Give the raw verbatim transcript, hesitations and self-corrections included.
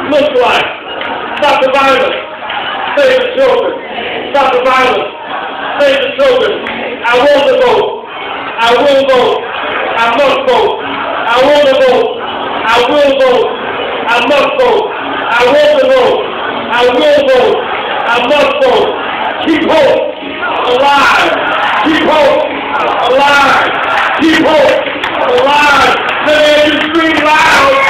look like. Stop the violence. Save the children. Stop the violence. Save the children. I want to vote. I will vote. I must vote. I want to vote. I will vote. I must vote. I want to vote. I will vote. I must vote. Keep hope alive. Keep hope alive. Keep hope alive. Let me scream loud.